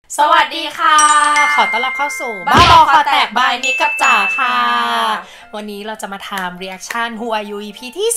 สวัสดีค่ะขอต้อนรับเข้าสู่บ้าบอคอแตกบายนิกกับจ๋าค่ะวันนี้เราจะมาทำ reaction Who Are You EP ที่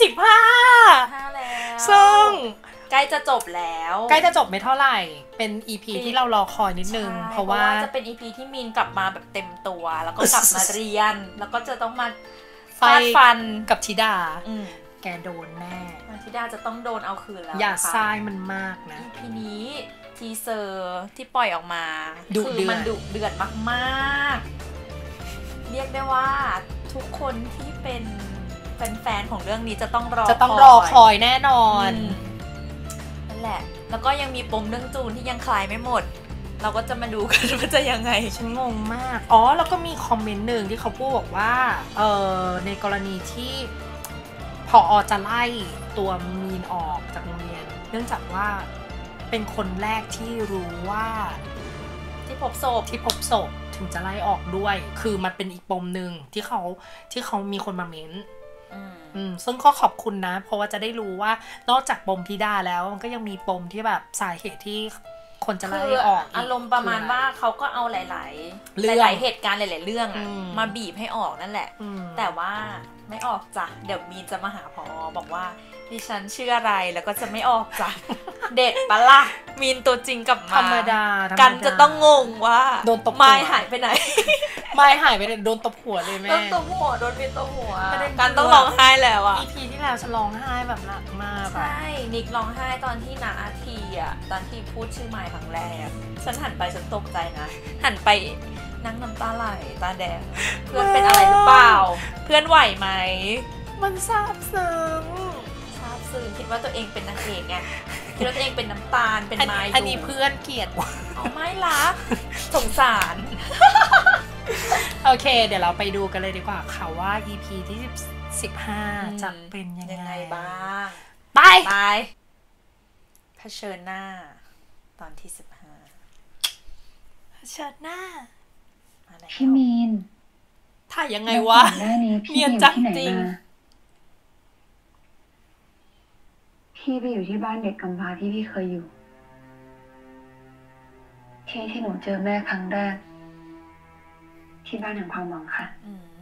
15 แล้วซึ่งใกล้จะจบแล้วใกล้จะจบไม่เท่าไหร่เป็น EP ที่เรารอคอยนิดนึงเพราะว่าจะเป็น EP ที่มีนกลับมาแบบเต็มตัวแล้วก็กลับมาเรียนแล้วก็จะต้องมาฟาดฟันกับธิดาแกโดนแน่ธิดาจะต้องโดนเอาคืนแล้วอย่าทรายมันมากนะ EP นี้ทีเซอร์ที่ปล่อยออกมาคือมันดุเดือดมากๆเรียกได้ว่าทุกคนที่เป็นแฟนๆของเรื่องนี้จะต้องรอคอยแน่นอนนั่นแหละแล้วก็ยังมีปมเรื่องจูนที่ยังคลายไม่หมดเราก็จะมาดูกันว่าจะยังไงฉันงงมากแล้วก็มีคอมเมนต์หนึ่งที่เขาพูดบอกว่าในกรณีที่ผอ.จะไล่ตัวมีนออกจากโรงเรียนเนื่องจากว่าเป็นคนแรกที่รู้ว่าที่พบศพถึงจะไล่ออกด้วยคือมันเป็นอีกปมหนึ่งที่เขามีคนมาเม้นซึ่งก็ขอบคุณนะเพราะว่าจะได้รู้ว่านอกจากปมธิดาแล้วมันก็ยังมีปมที่แบบสาเหตุที่คนจะไล่ออกอารมณ์ประมาณว่าเขาก็เอาหลายเหตุการณ์หลายๆเรื่องมาบีบให้ออกนั่นแหละแต่ว่าไม่ออกจ้ะเดี๋ยวมีนจะมาหาผอ.บอกว่าดิฉันชื่ออะไรแล้วก็จะไม่ออกจ้ะเด็ดปะล่ะมีนตัวจริงกับมาธรรมดากันจะต้องงงว่าโดนตบไม้หายไปไหนไม้หายไปโดนตบหัวเลยแม่โดนตบหัวกันต้องร้องไห้แล้วอ่ะ EP ที่แล้วฉันร้องไห้แบบหนักมากใช่นิกร้องไห้ตอนที่นาทีอ่ะตอนที่พูดชื่อไม้ครั้งแรกฉันหันไปฉันตกใจนะหันไปนั่งน้ำตาไหลตาแดงเพื่อนเป็นอะไรหรือเปล่าเพื่อนไหวไหมมันซาบซึ้งคิดว่าตัวเองเป็นนางเอกไงคิดว่าตัวเองเป็นน้ำตาลเป็นไม้อันนี้เพื่อนเกลียดไม่รักสงสารโอเคเดี๋ยวเราไปดูกันเลยดีกว่าค่ะว่า EP ที่15จะเป็นยังไงบ้างไปเผชิญหน้าตอนที่ 15เผชิญหน้าพี่มีนถ่ายยังไงวะเนียนจังจริงพี่ไปอยู่ที่บ้านเด็กกำพร้าที่พี่เคยอยู่ที่หนูเจอแม่ครั้งแรกที่บ้านแห่งความหวังค่ะ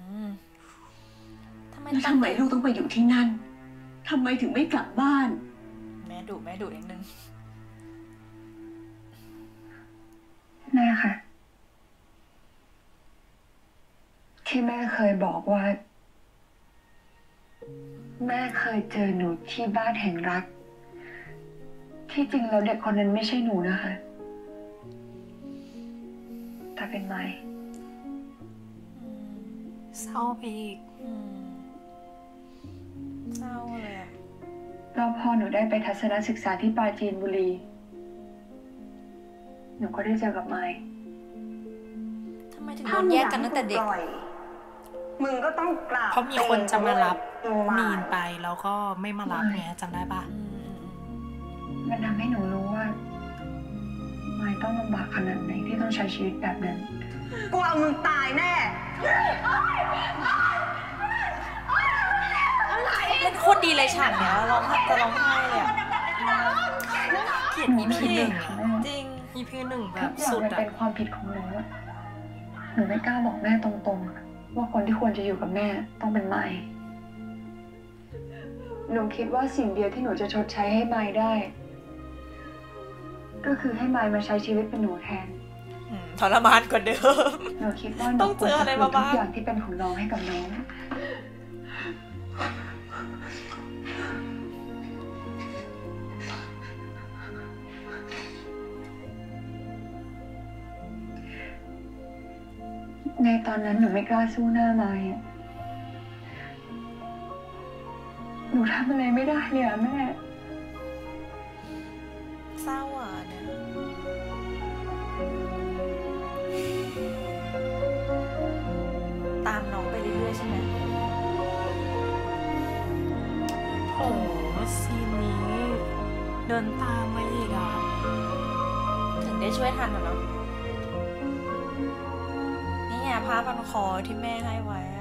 แล้วทำไมลูกต้องไปอยู่ที่นั่นทำไมถึงไม่กลับบ้านแม่ดุนิดนึงแม่ค่ะที่แม่เคยบอกว่าแม่เคยเจอหนูที่บ้านแห่งรักที่จริงแล้วเด็กคนนั้นไม่ใช่หนูนะคะแต่เป็นไม้เศร้าไปอีกเศร้าเลยแล้วพอหนูได้ไปทัศนศึกษาที่ปราจีนบุรีหนูก็ได้เจอกับไม้ทำไมถึงโดนแยกกันตั้งแต่เด็กมึงก็ต้องกราบเพราะมีคนจะมารับมีนไปแล้วก็ไม่มารับไงจำได้ปะมันทำให้หนูรู้ว่าไม่ต้องลำบากขนาดไหนที่ต้องใช้ชีวิตแบบนั้นกูเอามึงตายแน่เป็นโคตรดีเลยฉากเนี้ยจะร้องไห้เลยเกลียด EP 1 จริง EP 1แบบสุดเป็นความผิดของหนูหนูไม่กล้าบอกแม่ตรงๆว่าคนที่ควรจะอยู่กับแม่ต้องเป็นไม้หนูคิดว่าสิ่งเดียวที่หนูจะชดใช้ให้ไม้ได้ก็คือให้ไม้มาใช้ชีวิตเป็นหนูแทนทรมานกว่าเดิมหนูคิดว่าต้องเจออะไรมาบ้างทุกอย่างที่เป็นของน้องให้กับน้องในตอนนั้นหนูไม่กล้าสู้หน้าไม้หนูทำอะไรไม่ได้เลยแม่เศร้าเนี่ยตามน้องไปเรื่อยๆใช่ไหมโอ้ซีนนี้เดินตามมาอีกถึงได้ช่วยทันเนาะนี่ไงผ้าพันคอที่แม่ให้ไว้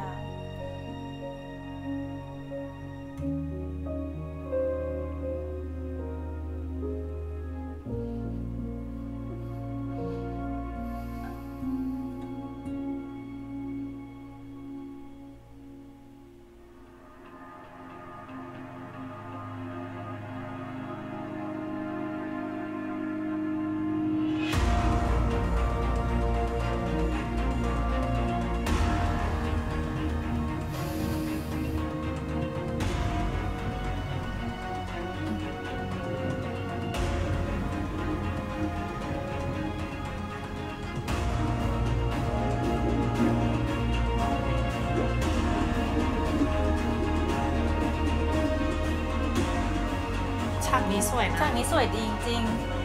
นี้สวยนะฉากนี้สวยดีจริง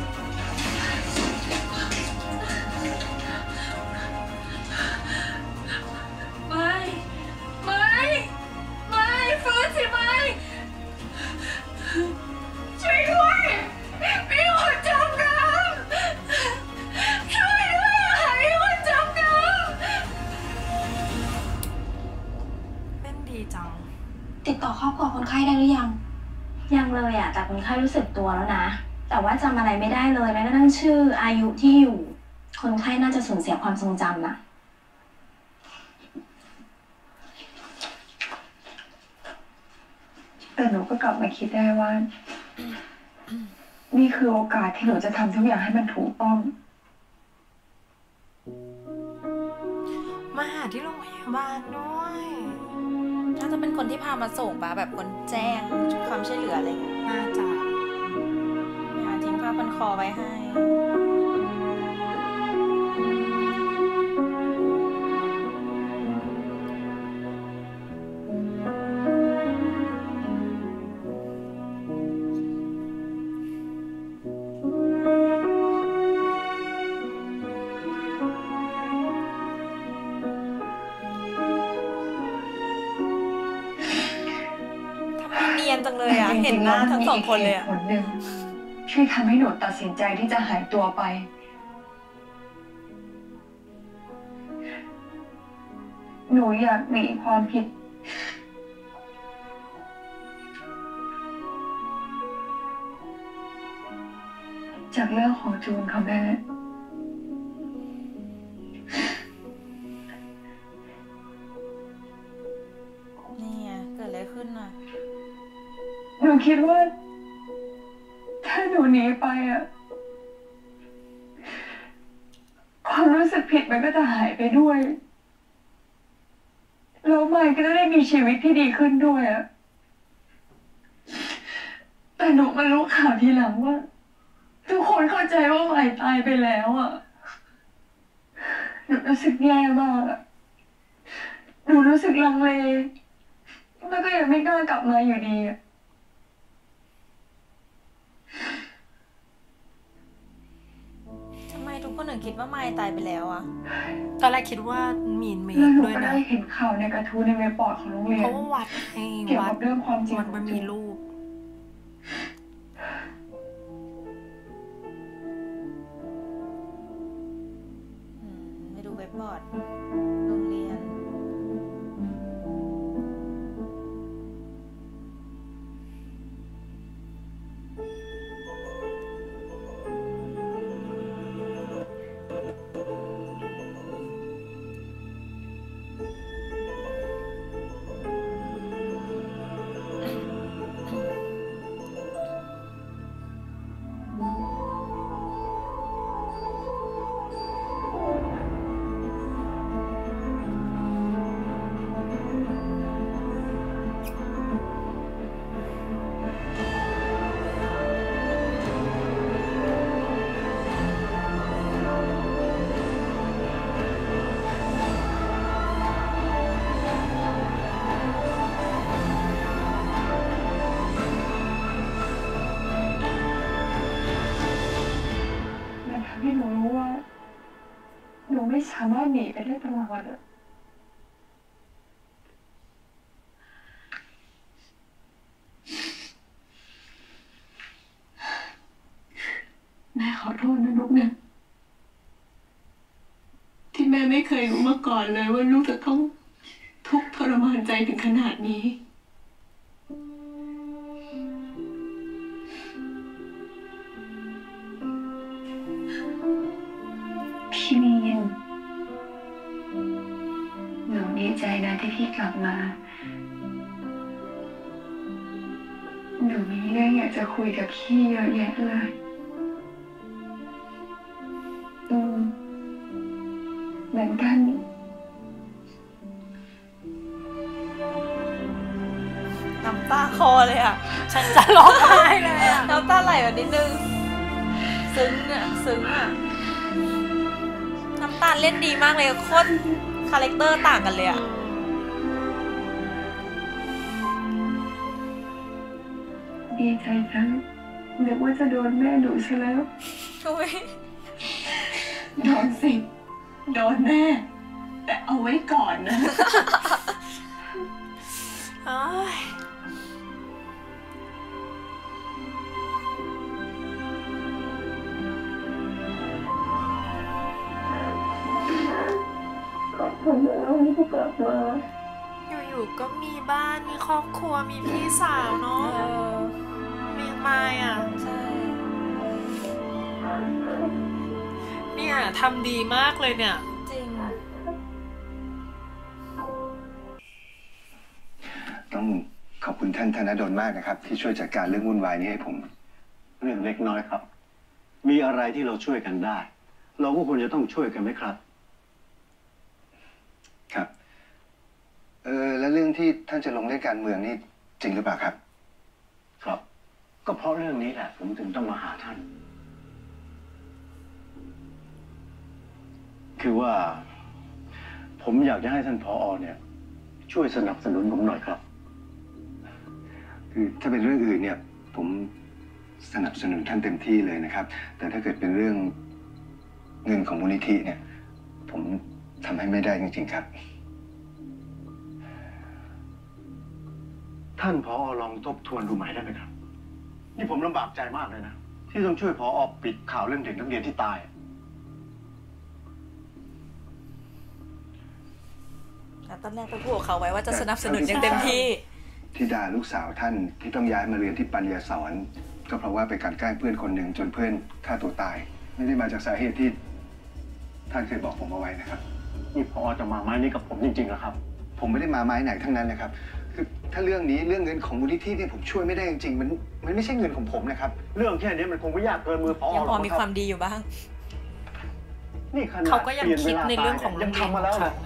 ไม่ฟื้นสิไม่ช่วยด้วยมีคนจมน้ำช่วยด้วยมีคนจมน้ำเล่นดีจังติดต่อครอบครัวคนไข้ได้หรือยังเลยอะแต่คนไข้รู้สึกตัวแล้วนะแต่ว่าจำอะไรไม่ได้เลยแม้กระทั่งชื่ออายุที่อยู่คนไข้น่าจะสูญเสียความทรงจำอะแต่หนูก็กลับมาคิดได้ว่านี่คือโอกาสที่หนูจะทำทุกอย่างให้มันถูกต้องมาหาที่โรงพยาบาลด้วยน่าจะเป็นคนที่พามาส่งปะแบบคนแจ้งความช่วยเหลืออะไรเงี้ยน่าจะทิ้งผ้าพันคอไว้ให้จังเลยอ่ะเห็นหน้าทั้งสองคนเลยอ่ะช่วยทำให้หนูตัดสินใจที่จะหายตัวไปหนูอยากหนีความผิดจากเรื่องของจูนค่ะแม่นี่ไงเกิดอะไรขึ้นน่ะหนูคิดว่าถ้าหนูหนีไปอะความรู้สึกผิดมันก็จะหายไปด้วยแล้วไมค์ก็จะได้มีชีวิตที่ดีขึ้นด้วยอะแต่หนูมารู้ข่าวทีหลังว่าทุกคนเข้าใจว่าไมค์ตายไปแล้วอะหนูรู้สึกแย่มากอะหนูรู้สึกลังเลแล้วก็ยังไม่กล้ากลับมาอยู่ดีอะทำไมทุกคนถึงคิดว่าไมค์ตายไปแล้วอะตอนแรกคิดว่ามีนเมกด้วยนะได้เห็นข่าวในกระทู้ในเว็บบอร์ดของโรงเรียนเพราะว่าวัดเกี่ยวกับเรื่องความจริงมันมีรูปไม่ดูเว็บบอร์ดโรงเรียนให้หนูรู้ว่าหนูไม่สามารถหนีไปได้ตลอดอะแม่ขอโทษนะลูกนะที่แม่ไม่เคยรู้มาก่อนเลยว่าลูกจะต้องทุกข์ทรมานใจถึงขนาดนี้พี่มีนหนูดีใจนะที่พี่กลับมาหนูมีเรื่องอยากจะคุยกับพี่เยอะแยะเลยเหมือนกันน้ำตาคอเลยอ่ะฉันจะร้องไห้เลยอ่ะน้ำตาไหลแบบนิดนึงซึ้งอ่ะน้ำตาเล่นดีมากเลยโคตรคาแรคเตอร์ต่างกันเลยอ่ะดีใจจังนึกว่าจะโดนแม่ดุซะแล้วอุ้ยโดนสิ โดนแน่ แต่เอาไว้ก่อนนะอ้ายขอบคุณนะที่กลับมาอยู่ๆก็มีบ้านมีครอบครัวมีพี่สาวเนาะมีมายอ่ะใช่เนี่ยทำดีมากเลยเนี่ยจริงต้องขอบคุณท่านธนดลมากนะครับ ที่ช่วยจัดการเรื่องวุ่นวายนี้ให้ผมเรื่องเล็กน้อยครับ มีอะไรที่เราช่วยกันได้ เราก็ควรจะต้องช่วยกันไหมครับครับ แล้วเรื่องที่ท่านจะลงเล่นการเมืองนี่จริงหรือเปล่าครับครับ ก็เพราะเรื่องนี้แหละผมถึงต้องมาหาท่าน คือว่า ผมอยากจะให้ท่านผอ.เนี่ย ช่วยสนับสนุนผมหน่อยครับคือถ้าเป็นเรื่องอื่นเนี่ย ผมสนับสนุนท่านเต็มที่เลยนะครับ แต่ถ้าเกิดเป็นเรื่องเงินของมูลนิธิเนี่ย ผมทำให้ไม่ได้จริงๆครับท่านผอ.ลองทบทวนดูใหม่ได้ไหมครับ นี่ผมลำบากใจมากเลยนะ ที่ต้องช่วยผอ.ปิดข่าวเรื่องเด็กนักเรียนที่ตายตอนแรกไปพูดกับเขาไว้ว่าจะสนับสนุนอย่างเต็มที่ที่ด่าลูกสาวท่านที่ต้องย้ายมาเรียนที่ปัญญาสอนก็เพราะว่าไปกลั่นแกล้งเพื่อนคนหนึ่งจนเพื่อนฆ่าตัวตาย ไม่ได้มาจากสาเหตุที่ท่านเคยบอกผมเอาไว้นะครับนี่ผอ.จะมาไม้นี้กับผมจริงๆเหรอครับผมไม่ได้มาไม้ไหนทั้งนั้นนะครับ คือถ้าเรื่องนี้เรื่องเงินของมูลนิธิเนี่ยผมช่วยไม่ได้จริงๆมันไม่ใช่เงินของผมนะครับเรื่องแค่นี้มันคงไม่ยากเกินมือผอ. ยังหรพออก มีคควารับมดีอยู่บ้างนี่ขนาดเขาก็ยังปลี่คิดวลาในเรื่องของตายยังทำมาแล้วเขานะไง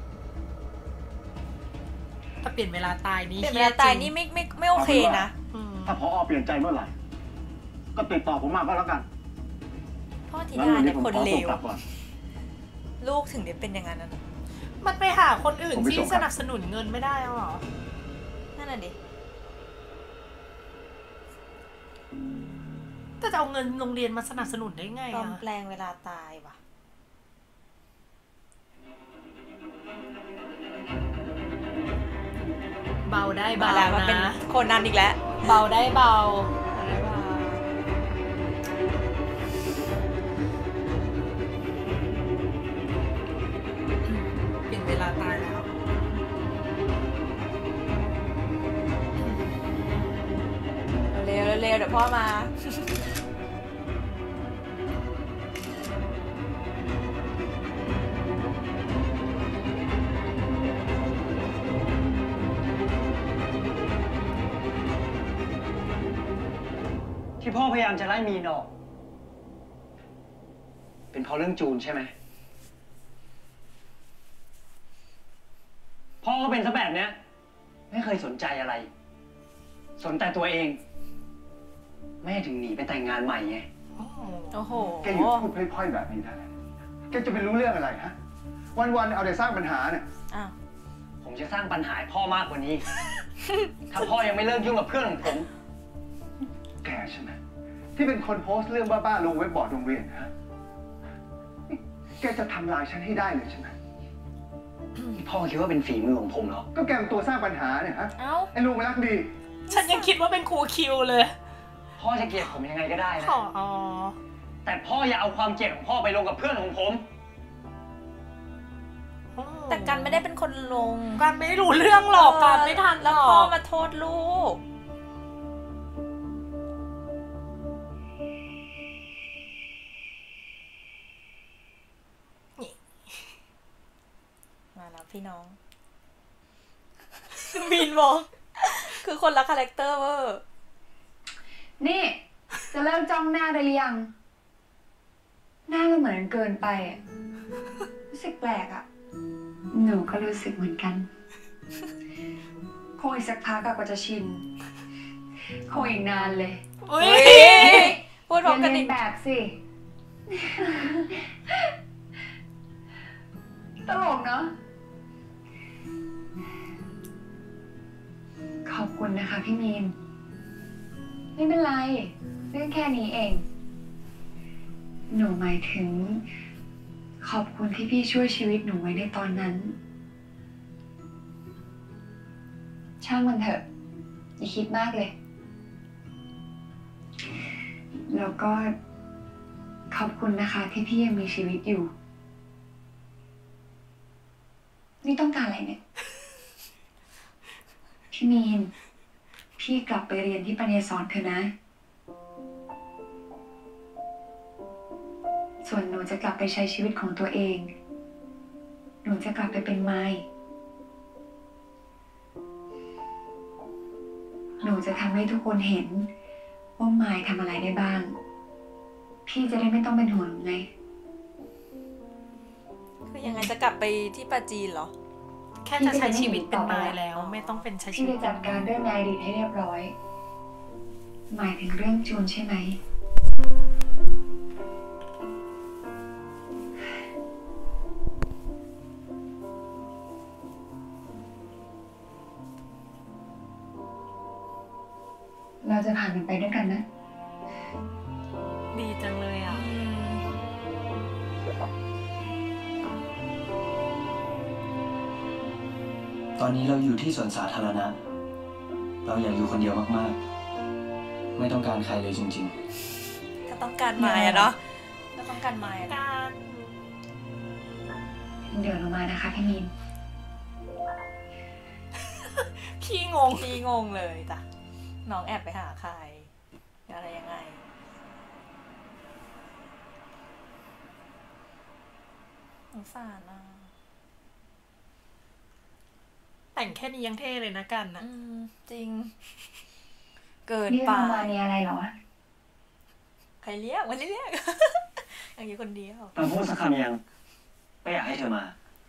ถ้าเปลี่ยนเวลาตายนี่เปลี่ยนเวลาตายนี่ไม่โอเคนะอืมถ้าผอ.เปลี่ยนใจเมื่อไหร่ ก็ติดต่อผมมาก็แล้วกันพ่อธิงั้นดาวันเนี่นี้ยผมคนขอเลตัววกลับก่อนลูกถึงได้เป็นอย่างนั้นนะมันไปหาคนอื่นผมไปที่ส่งคสรับนับสนุนเงินไม่ได้หรอนั่นน่ะดิแต่จะเอาเงินโรงเรียนมาสนับสนุนได้ไงปลอมอะแปลงเวลาตายว่ะเบาได้มาเบาแล้วมันเป็นนะคนนั้นอีกแล้วเบาได้เบา เปลี่ยนเวลาตายแล้วเร็วเร็วเดี๋ยวพ่อมาที่พ่อพยายามจะไล่มีนออก เป็นเพราะเรื่องจูนใช่ไหม พ่อก็เป็นซะแบบเนี้ย ไม่เคยสนใจอะไร สนแต่ตัวเอง แม่ถึงหนีไปแต่งงานใหม่ไงโอ้โหแกหยุดพูดพล่อยๆแบบนี้ได้แล้วแกจะไปรู้เรื่องอะไรฮะ วันๆเอาแต่สร้างปัญหาเนี่ยอ้าวผมจะสร้างปัญหาให้พ่อมากกว่านี้ ถ้าพ่อยังไม่เลิกยุ่งกับเพื่อนของผมแกใช่ไหมที่เป็นคนโพสต์เรื่องบ้าๆลงเว็บบอร์ดโรงเรียนฮะนี่แกจะทำลายฉันให้ได้เลยใช่ไหมพ่อคิดว่าเป็นฝีมือของผมเหรอก็แกเป็นตัวสร้างปัญหาเนี่ยฮะเอ้าไอ้ลุงมันรักดีฉันยังคิดว่าเป็นครูคิวเลยพ่อจะเกลียดผมยังไงก็ได้นะขออ๋อแต่พ่ออย่าเอาความเกลียดของพ่อไปลงกับเพื่อนของผมแต่กันไม่ได้เป็นคนลงการไม่รู้เรื่องหรอกการไม่ทันหรแล้วอพ่อก มาโทษลูก มาแล้วพี่น้อง มีนมอง คือคนละคาแรคเตอร์เวอร์นี่ จะเลิกจ้องหน้าได้หรือยัง หน้าเราเหมือนกันเกินไปอะรู้สึกแปลกอะหนูก็รู้สึกเหมือนกัน คงอีกสักพักอะกว่าจะชิน คงอีกนานเลยอุ้ยพูดพร้อมกันเรีอียกนแบบสิ ตลกเนาะ ขอบคุณนะคะพี่มีน ไม่เป็นไร ไปรื่องแค่นี้เอง หนูหมายถึง ขอบคุณที่พี่ช่วยชีวิตหนูไว้ในตอนนั้น ช่างมันเถอะ อย่าคิดมากเลย แล้วก็ขอบคุณนะคะที่พี่ยังมีชีวิตอยู่ นี่ต้องการอะไรเนี่ย พี่มีน พี่กลับไปเรียนที่ปัญญาสอนเถอะนะ ส่วนหนูจะกลับไปใช้ชีวิตของตัวเอง หนูจะกลับไปเป็นไม้ หนูจะทำให้ทุกคนเห็นว่าไม้ทำอะไรได้บ้าง พี่จะได้ไม่ต้องเป็นห่วงไงคือยังไงจะกลับไปที่ปาจีนเหรอแค่จะใช้ชีวิตเป็นไม้แล้ว ไม่ต้องเป็นใช้ชีพี่วิตจะจัดการเรื่องนายดีให้เรียบร้อย หมายถึงเรื่องจูนใช่ไหม เราจะผ่านมันไปด้วยกันนะดีจังเลยอ่ะตอนนี้เราอยู่ที่สวนสาธารณะ เราอยากอยู่คนเดียวมากๆ ไม่ต้องการใครเลยจริงก็ต้องการไม้อะเนาะก็ต้องการไม้อะการเดี๋ยวเรามานะคะพี่มีนขี้งงพี่งงเลยจ้ะน้องแอบไปหาใครอะไรยังไงสงสารนะแต่งแค่นี้ยังเท่เลยนะกันนะจริง เกินนี่ไปเรามาเนี่ยอะไรเหรอใครเรียกวันนี้เรียก อย่างอยู่คนเดียวๆมาพูดสักคำยังไม่อยากให้เธอมา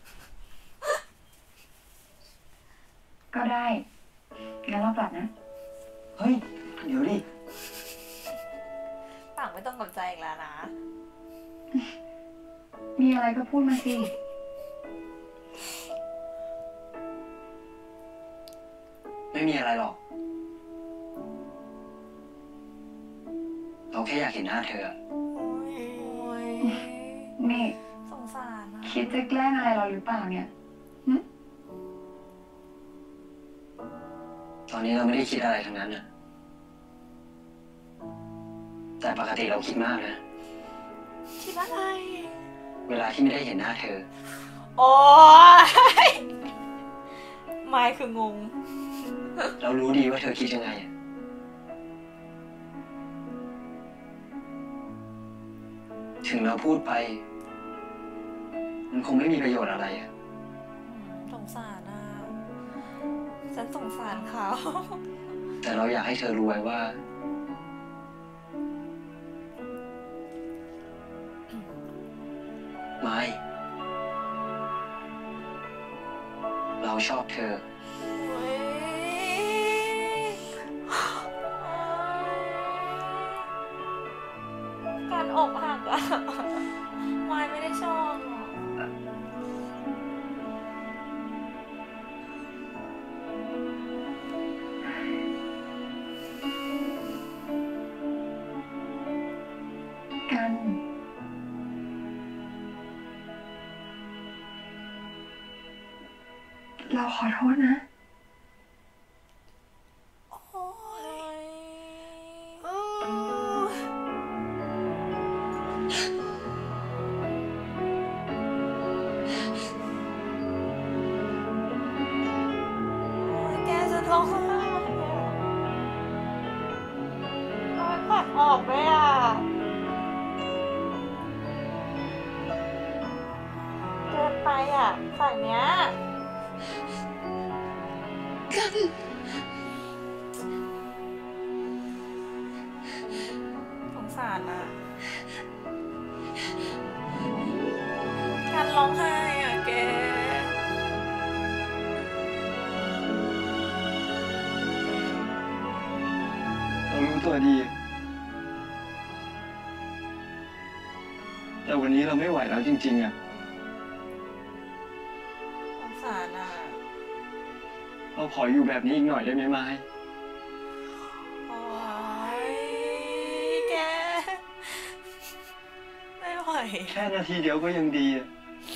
ก็ได้ งั้นเรากลับนะเฮ้ย เดี๋ยวดิปากไม่ต้องกับใจอีกแล้วนะมีอะไรก็พูดมาสิไม่มีอะไรหรอก เราแค่อยากเห็นหน้าเธอโอ้ยนี่สงสารนะคิดจะแกล้งอะไรเราหรือเปล่าเนี่ยตอนนี้เราไม่ได้คิดอะไรทั้งนั้นนะแต่ปกติเราคิดมากนะคิดอะไรเวลาที่ไม่ได้เห็นหน้าเธอโอ้ยไม่คืองงเรารู้ดีว่าเธอคิดยังไงอะถึงเราพูดไป มันคงไม่มีประโยชน์อะไรอะสงสารนะฉันสงสารเขาแต่เราอยากให้เธอรู้ไว้ว่า ไม่ เราชอบเธอการอกหักอะมายไม่ได้ชอบหรอกกัน เราขอโทษนะโอ้ยแกจะร้องไห้เอาไปปัดออกไหมอ่ะเกินไปอ่ะฝั่งเนี้ย สงสารนะการร้องไห้อ่ะแกเรารู้ตัวดี แต่วันนี้เราไม่ไหวแล้วจริงๆอะสงสารอ่ะเราขออยู่แบบนี้อีกหน่อยได้ไหมไม้โอ้ยไหวแค่นาทีเดียวก็ยังดีอะ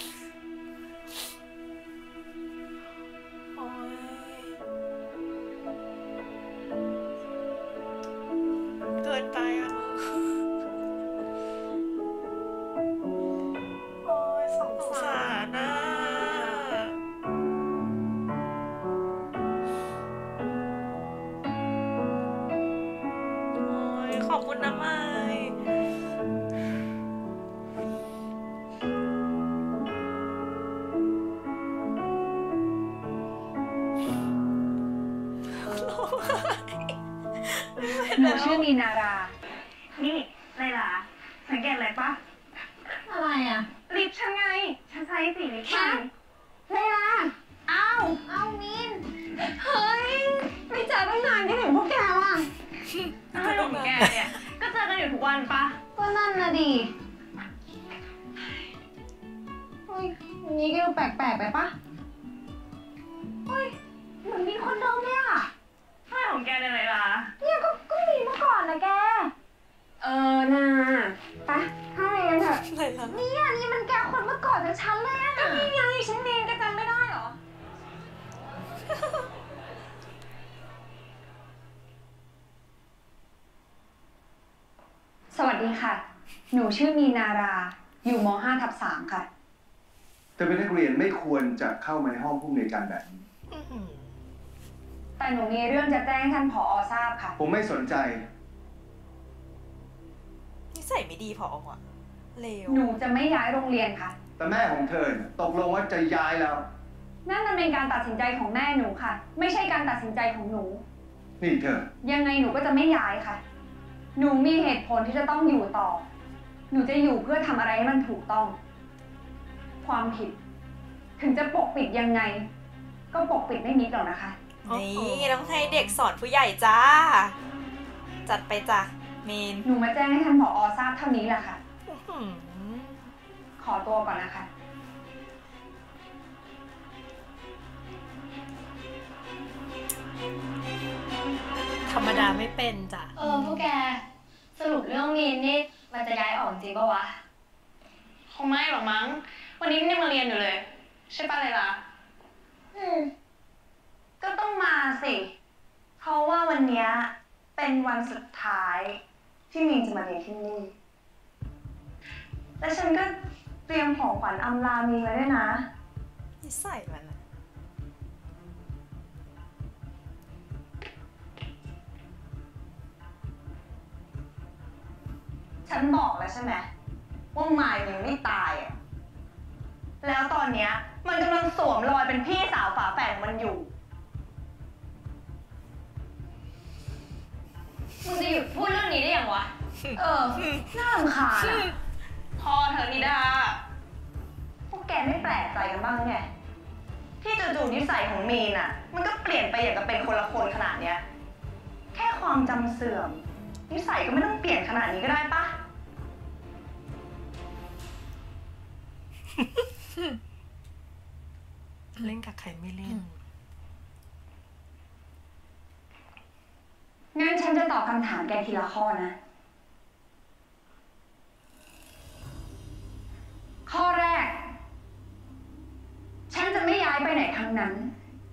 โอ๊ยเกินไปอ่ะมึงโอ๊ยสงสารนะโอ๊ยขอบคุณนะไมหนูชื่อมีนารา นี่ไลลาสังเกตอะไรปะอะไรอ่ะลิปฉันไง ฉันใช้สีลิปใหม่ไลลาอ้าวมิน เฮ้ย ไม่เจอตั้งนานที่ไหนพวกแกว่ะอะไรของแกเนี่ย ก็เจอกันอยู่ทุกวันปะก็นั่นนะดิเฮ้ยอันนี้ก็ดูแปลกๆไปปะเฮ้ย เหมือนมีคนเดิมเลยอ่ะอะไรของแกเนี่ยไลลาเนี่ยก็มีเมื่อก่อนนะแก น่ะไปเข้าเรียนเถอะอะไรล่ะเนี่ยนี่มันแกคนเมื่อก่อนจากฉันเลยอะก็นี่ไงฉันเรียนก็จำไม่ได้เหรอสวัสดีค่ะ หนูชื่อมีนารา อยู่ม.5/3 ค่ะแต่เป็นนักเรียนไม่ควรจะเข้ามาในห้องผู้อำนวยการแบบนี้แต่หนูมีเรื่องจะแจ้งให้ท่านผอ.ทราบค่ะผมไม่สนใจนิสัยไม่ดีพออ่ะเลวหนูจะไม่ย้ายโรงเรียนค่ะแต่แม่ของเธอน่ะตกลงว่าจะย้ายแล้วนั่นมันเป็นการตัดสินใจของแม่หนูค่ะ ไม่ใช่การตัดสินใจของหนูนี่เธอยังไงหนูก็จะไม่ย้ายค่ะ หนูมีเหตุผลที่จะต้องอยู่ต่อ หนูจะอยู่เพื่อทำอะไรให้มันถูกต้อง ความผิด ถึงจะปกปิดยังไง ก็ปกปิดไม่มิดหรอกนะคะนี่ต้องให้เด็กสอนผู้ใหญ่จ้า จัดไปจ้ะมีนหนูมาแจ้งให้ท่านผอ.ทราบเท่านี้แหละค่ะอื้อหือขอตัวก่อนนะคะธรรมดาไม่เป็นจ้ะพวกแก สรุปเรื่องมีนนี่มันจะย้ายออกจริงปะวะคงไม่หรอกมั้ง วันนี้มันยังมาเรียนอยู่เลย ใช่ปะเลยล่ะ ก็ต้องมาสิ เพราะว่าวันเนี้ยเป็นวันสุดท้ายที่มีนจะมาเรียนที่นี่ และฉันก็เตรียมของขวัญอำลามีนไว้ด้วยนะนิสัยมันอะฉันบอกแล้วใช่ไหมว่ามายยังไม่ตายอะแล้วตอนเนี้ยมันกำลังสวมรอยเป็นพี่สาวฝาแฝดของมันอยู่มึงจะหยุดพูดเรื่องนี้ได้ยังวะน่ารำคาญอะพอเถอะนิดา พวกแกไม่แปลกใจกันบ้างไง ที่จู่ๆนิสัยของมีนอะมันก็เปลี่ยนไปอย่างกับเป็นคนละคนขนาดเนี้ย แค่ความจำเสื่อม นิสัยก็ไม่ต้องเปลี่ยนขนาดนี้ก็ได้ปะเล่นกับใครไม่เล่นงั้นฉันจะตอบคำถามแกทีละข้อนะ ข้อแรก ฉันจะไม่ย้ายไปไหนทั้งนั้น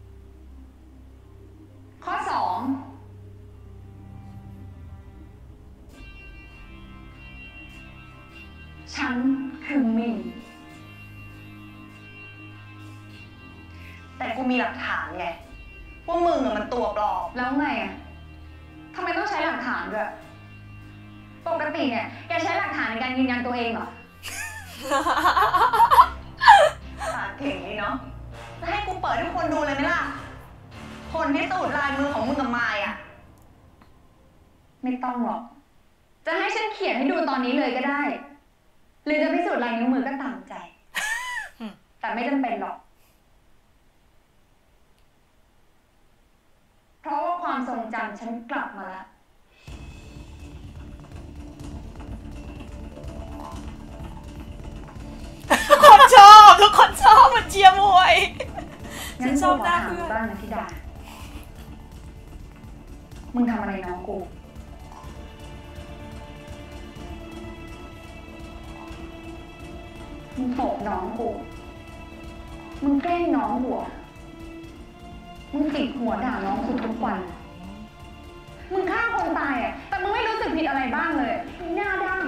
ข้อ 2 ฉันคือมีนแต่กูมีหลักฐานไง ว่ามึงอะมันตัวปลอมแล้วไงอะทำไมต้องใช้หลักฐานด้วย ปกติเนี่ยแกใช้หลักฐานในการยืนยันตัวเองเหรอ ปากเก่งนี่เนาะจะให้กูเปิดให้คนดูเลยไหมล่ะ คนพิสูจน์ลายมือของมึงกับมายอะไม่ต้องหรอก จะให้ฉันเขียนให้ดูตอนนี้เลยก็ได้ หรือจะพิสูจน์ลายนิ้วมือก็ตามใจ แต่ไม่จำเป็นหรอก เพราะว่าความทรงจำฉันกลับมาแล้วทุกคนชอบมันเชียร์มวยฉันชอบหน้าเพื่อนบ้างนะธิดา มึงทำอะไรน้องกูอมึงตบน้องกูมึงแกล้งน้องกูมึงจิกหัวด่าน้องกูทุกวันมึงฆ่าคนตายอ่ะแต่มึงไม่รู้สึกผิดอะไรบ้างเลยหน้าด้าน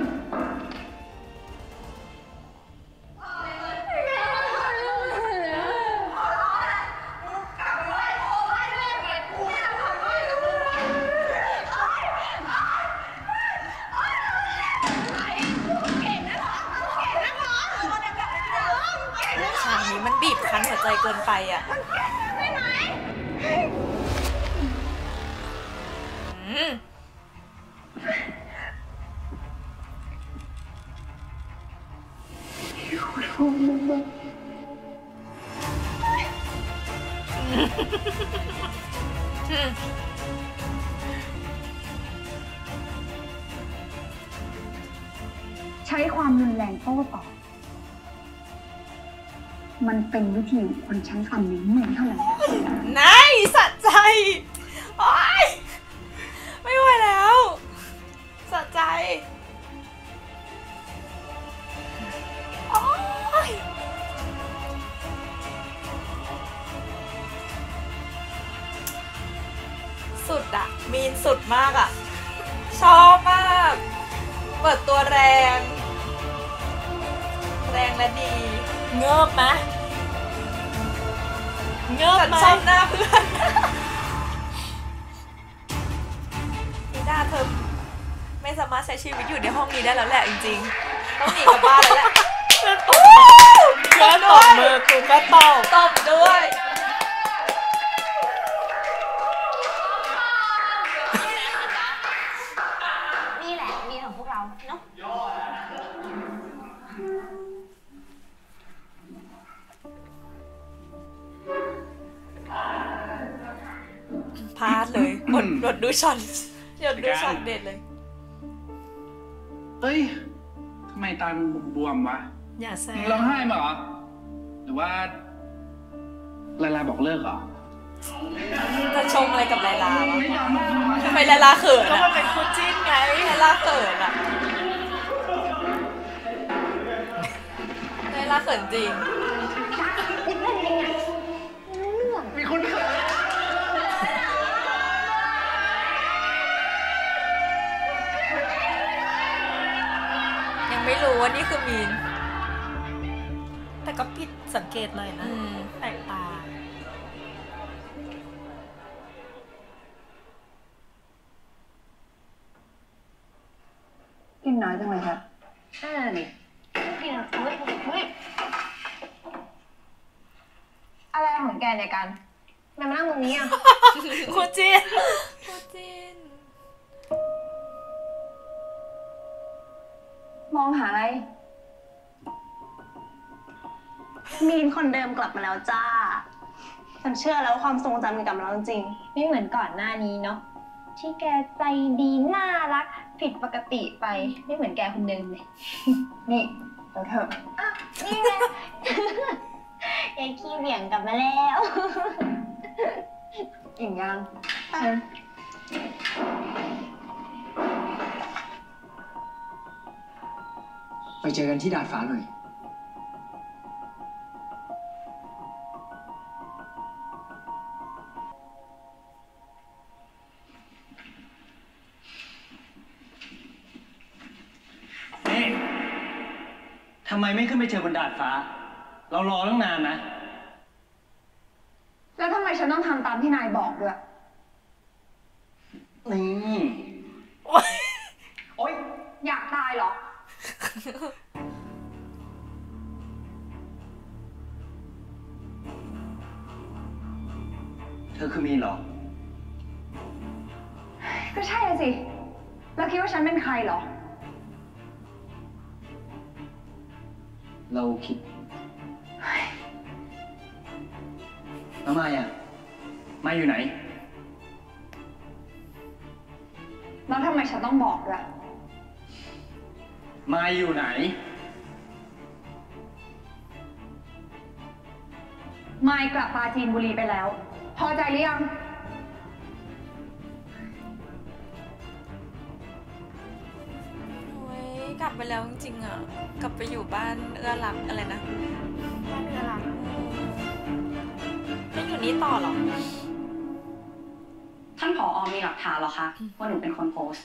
ฉากนี้มันบีบคั้นหัวใจเกินไปอ่ะใช้ความรุนแรงโต้ตอบมันเป็นวิธีของคนชั้นต่ำนี้เหมือนเท่านั้นนายสะใจโอ๊ยไม่ไหวแล้วสะใจโอ๊ยสุดอะมีนสุดมากอะชอบมากเปิดตัวแรงและดีเงิบไหมเงิบไหมชอบหน้าเพื่อนนี่หน้าเธอไม่สามารถใช้ชีวิตอยู่ในห้องนี้ได้แล้วแหละจริงๆต้องหนีกลับบ้านแล้วแหละก็ตบมือกูก็ตบด้วยนี่แหละมีของพวกเราเนาะพลาดเลยหมดดูช็อตเด็ดเลยเฮ้ยทำไมตาบวมวะอย่าแซงร้องไห้มาเหรอหรือว่าลาบอกเลิกเหรอจะชมอะไรกับไลลาวะทำไมไลลาเขินก็อะมันเป็นคู่จิ้นไงไลลาเขินอะไลลาเขินจริงมีคนเขินยังไม่รู้ว่านี่คือมีนแต่ก็ผิดสังเกตหน่อยนะแปลกตากินน้อยจังเลยค่ะดิกินเฮ้ยอะไรของแกเนี่ยกันทำไมมานั่งตรงนี้อ่ะคู่จิ้นมองหาอะไรมีนคนเดิมกลับมาแล้วจ้าฉันเชื่อแล้วความทรงจำกลับมาแล้วจริงไม่เหมือนก่อนหน้านี้เนาะที่แกใจดีน่ารักผิดปกติไปไม่เหมือนแกคนเดิมเลยนี่เดี๋ยวเถอะนี่ไงยายขี้เบี่ยงกลับมาแล้วอิ่มยังไปเจอกันที่ดาดฟ้าหน่อยนี่ทำไมไม่ขึ้นไปเจอบนดาดฟ้า เรารอตั้งนานนะแล้วทำไมฉันต้องทำตามที่นายบอกด้วยนี่ โอ๊ยอยากตายเหรอเธอคือมีนเหรอก็ใช่สิ แล้วคิดว่าฉันเป็นใครเหรอเราคิดแล้วมายอ่ะมายอยู่ไหนแล้วทำไมฉันต้องบอกด้วยมายอยู่ไหนมายกลับปราจีนบุรีไปแล้ว พอใจหรือยังโอ้ยกลับไปแล้วจริงๆอ่ะกลับไปอยู่บ้านเอื้อรักอะไรนะบ้านเรือหลังไม่อยู่นี้ต่อหรอท่านผอ.มีหลักฐานเหรอคะว่าหนูเป็นคนโพสต์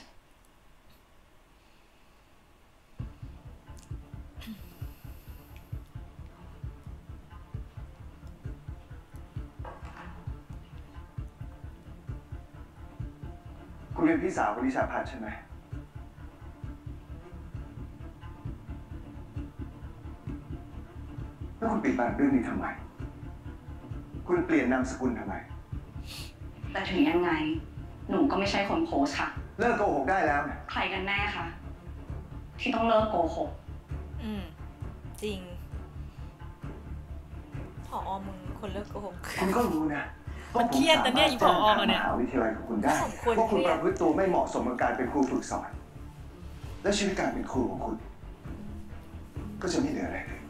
คุณเป็นพี่สาวคุณลิชาพัฒน์ใช่ไหมแล้วคุณปิดบังเรื่องนี้ทำไม คุณเปลี่ยนนามสกุลทำไมแต่ถึงยังไง หนูก็ไม่ใช่คนโพสต์ค่ะเลิกโกหกได้แล้วนะใครกันแน่คะที่ต้องเลิกโกหกจริงผอมึงคนเลิกโกหกคุณก็รู้นะมันเครียดนะเนี่ยอีผอกันเนี่ยมหาวิทยาลัยของคุณได้สมควรว่าคุณเครีปยดระพฤติตัวไม่เหมาะสมกับการเป็นครูฝึกสอน และชีวิตการเป็นครูของคุณ ก็จะไม่เหลืออะไรเลย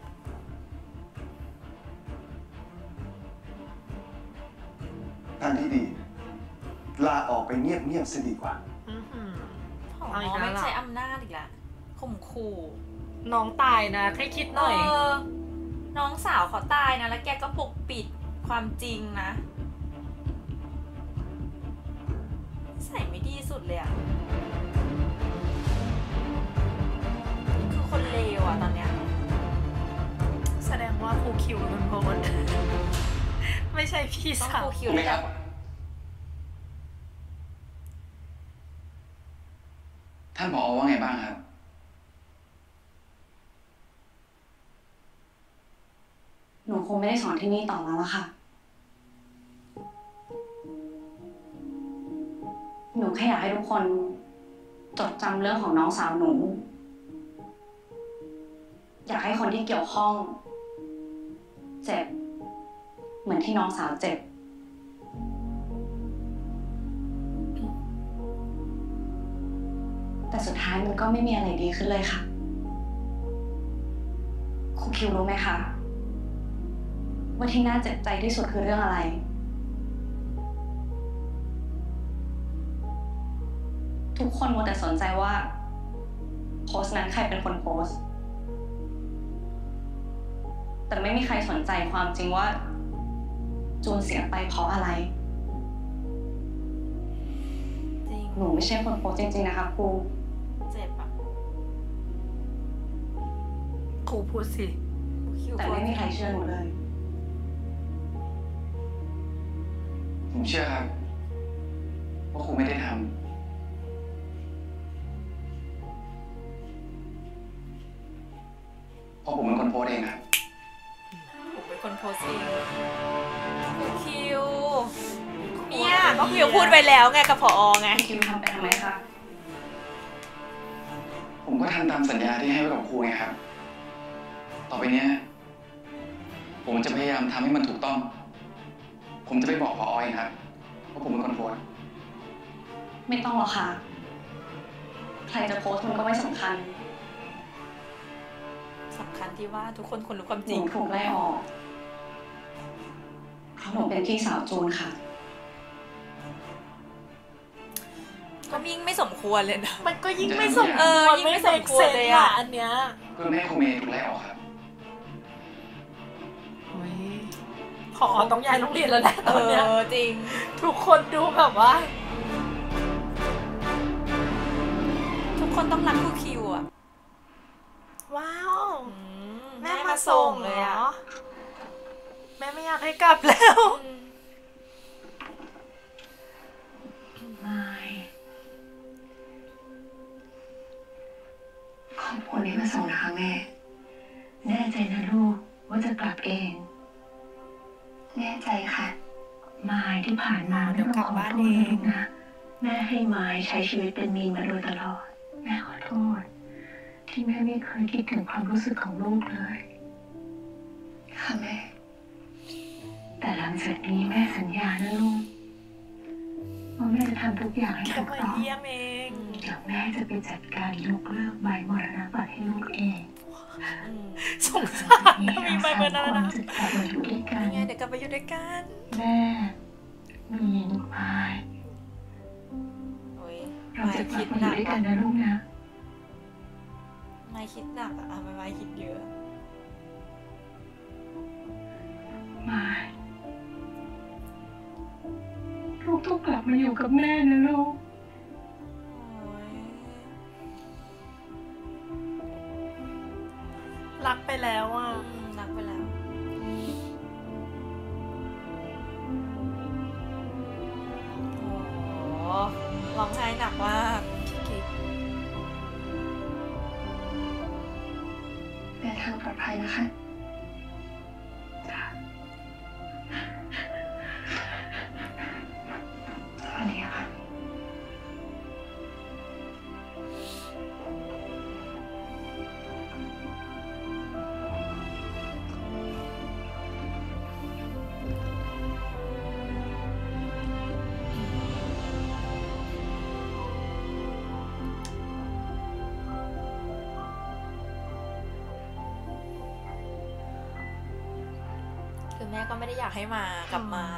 ทางที่ดี ลาออกไปเงียบๆซะดีกว่าอื้อหือผอเอาอีกแล้วไม่เหรอใช้อำนาจอีกละข่มขู่น้องตายนะให้คิดหน่อยน้องสาวเขาตายนะแล้วแกก็ปกปิดความจริงนะใส่ไม่ดีสุดเลยอะคือคนเลวอะตอนเนี้ยแสดงว่าครูคิวเป็นโพสต์ ไม่ใช่พี่ต้องสาวคูคิวถูกไหมครับ ท่านผอว่าไงบ้างครับหนูคงไม่ได้สอนที่นี่ต่อแล้วล่ะค่ะ หนูแค่อยากให้ทุกคนจดจำเรื่องของน้องสาวหนู อยากให้คนที่เกี่ยวข้อง เจ็บ เหมือนที่น้องสาวเจ็บ แต่สุดท้ายมันก็ไม่มีอะไรดีขึ้นเลยค่ะ ครูคิวรู้ไหมคะ ว่าที่น่าเจ็บใจที่สุดคือเรื่องอะไร ทุกคนมัวแต่สนใจว่าโพสต์นั้นใครเป็นคนโพสต์ แต่ไม่มีใครสนใจความจริงว่า จูนเสียไปเพราะอะไรจริงหนูไม่ใช่คนโพสต์จริงๆนะคะครูเจ็บอะครูพูดสิคิวแต่ไม่มีใครเชื่อหนูเลยผมเชื่อครับ ว่าครูไม่ได้ทำ เพราะผมเป็นคนโพสต์เองครับผมเป็นคนโพสต์เองคูคิวเนี่ยก็คิวพูดไปแล้วไงกับผอไงคิวทำไปทำไมคะผมก็ทำตามสัญญาที่ให้ไว้กับครูไงครับ ต่อไปเนี้ยผมจะพยายามทำให้มันถูกต้อง ผมจะไปบอกผอเองครับว่าผมเป็นคนโพสต์ไม่ต้องหรอกค่ะ ใครจะโพสต์มันก็ไม่สำคัญสำคัญที่ว่าทุกคนคนรู้ความหจรินูงถูกไล่ออก เพราะหนูเป็นพี่สาวจูนค่ะก็ยิ่งไม่สมควรเลยนะมันก็ยิ่งไม่สมเอควอรยิ่งไม่สมควรเลยอะอันเนี้ยเพื่อไม่ให้ครูเมย์ถูกไล่ออกครับโอ้ยผอต้องย้ายโรงเรียนแล้วแหละตเออนเนี้ยอจริงทุกคนดูแบบว่าทุกคนต้องรักคูคิวอ่ะว้าวอืมแม่มาส่งเลยอ่ะ แม่ไม่อยากให้กลับแล้วอืมไม่ขอบคุณที่มาส่งนะคะแม่ แน่ใจนะลูกว่าจะกลับเอง แน่ใจค่ะ มายที่ผ่านมาเดี๋ยวกลับบ้านเองนะแม่ให้มายใช้ชีวิตเป็นมีนมาโดยตลอด แม่ขอโทษ ที่แม่ไม่เคยคิดถึงความรู้สึกของลูกเลย ค่ะแม่ แต่หลังจากนี้แม่สัญญานะลูกว่าแม่จะทำทุกอย่างให้แค่ถูกมาต้องเยี่ยมเองเดี๋ยวแม่จะไปจัดการยกเลิกใบมรณบัตรให้ลูกเองอืมสงสารมีใบเบอร์นั้นเรานะจะกลับมาอยู่ด้วยกันไงเดี๋ยวกลับไปอยู่ด้วยกันแม่มีนพายโอ้ยเราจะกลัคิบดมาอหนัยู่กด้วยกันนะลูกนะคิดหนักอะไม่คิดเยอะไม่ลูกต้องกลับมาอยู่กับแม่นะลูกรักไปแล้วอ่ะรักไปแล้วโอ้ร้องไห้หนักมากเดินทางปลอดภัยนะคะอันนี้ค่ะคือแม่ก็ไม่ได้อยากให้มากลับมา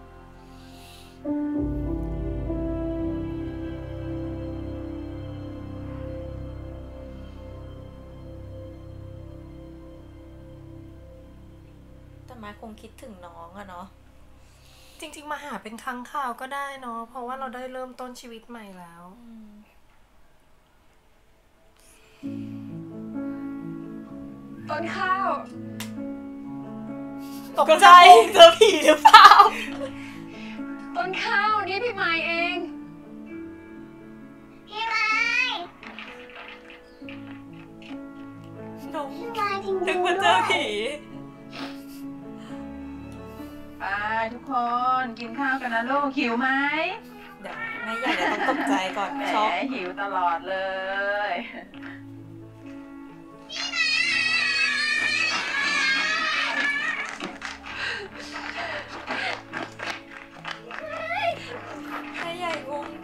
แต่มาคงคิดถึงน้องอะเนาะจริงๆมาหาเป็นครั้งคราวก็ได้เนาะเพราะว่าเราได้เริ่มต้นชีวิตใหม่แล้วต้นข้าวตกใจเจอผีหรือเปล่าต้นข้าวนี่พี่ไม้เองพี่ไม้น้องพี่ไม้จริงๆนึกว่าเจอผีไปทุกคนกินข้าวกันนะลูกหิวไหมเดี๋ยวแม่ใหญ่จะต้องตกใจก่อนช็อกหิวตลอดเลยแม่ใหญ่งง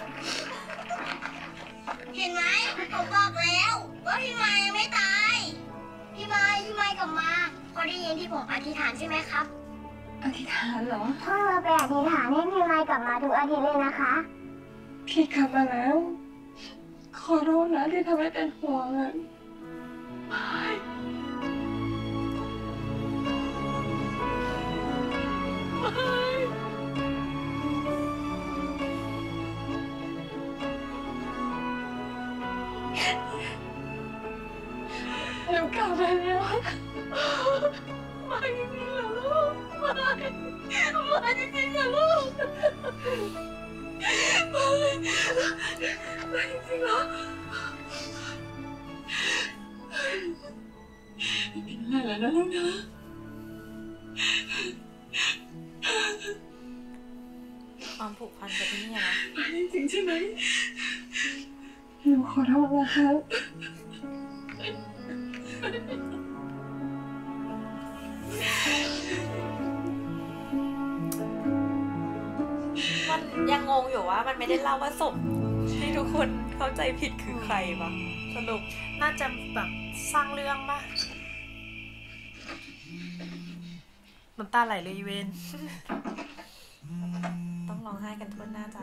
เห็นไหมผมบอกแล้วว่าพี่ไม้ยังไม่ตายพี่ไม้กลับมาพอได้ยินที่ผมอธิษฐานใช่ไหมครับอธิษฐานเหรอพ่อเราไปอธิษฐานให้พี่ไม้กลับมาทุกอาทิตย์เลยนะคะพี่กลับมาแล้วขอโทษนะที่ทำให้เป็นห่วงอ่ะหนูกลับมาแล้วมาจริงๆเหรอลูกมาจริงๆเหรอลูกมาจริงๆเหรอไม่เป็นไรแล้วนะลูกนะความผูกพันกับที่นี่นะมาจริงๆใช่ไหมหนูขอโทษนะคะมันยังงงอยู่ว่ามันไม่ได้เล่าว่าศพที่ทุกคนเข้าใจผิดคือใครปะสรุปน่าจะแบบสร้างเรื่องป่ะน้ำตาไหลเลยอีเวนต้องร้องไห้กันทั่วหน้าจ้า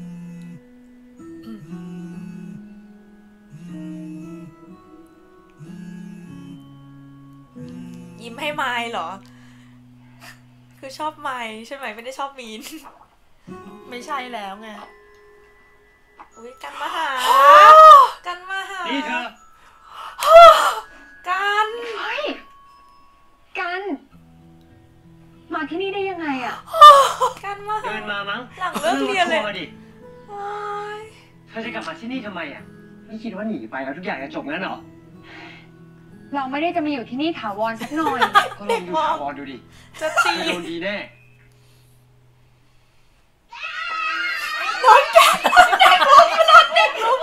ยิ้มให้ไมล์เหรอคือชอบไมล์ใช่ไหมไม่ได้ชอบมีนไม่ใช่แล้วไงอุ้ยกันมาหากันมาหานี่เธอกันเฮ้ยกันมาที่นี่ได้ยังไงอ่ะกันมาเดินมามั้งหลังเลิกเรียนเลยเธอจะกลับมาที่นี่ทำไมอ่ะไม่คิดว่าหนีไปแล้วทุกอย่างจะจบงั้นเหรอเราไม่ได้จะมาอยู่ที่นี่ถาวรสักหน่อยก็ลองอยู่ถาวรดูดิจะตีโดนดีแน่โดนแกะเด็กลุกโดนเด็กลุก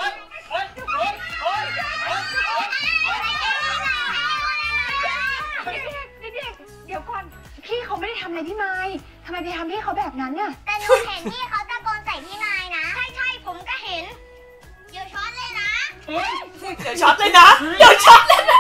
เดี๋ยวก่อนพี่เขาไม่ได้ทำอะไรพี่ไม้ทำไมไปทำพี่เขาแบบนั้นน่ะแต่หนูเห็นพี่เขาตะโกนใส่พี่ไม้นะใช่ผมก็เห็นเดี๋ยวช็อตเลยนะเดี๋ยวช็อตเลยนะเดี๋ยวช็อตเลยนะ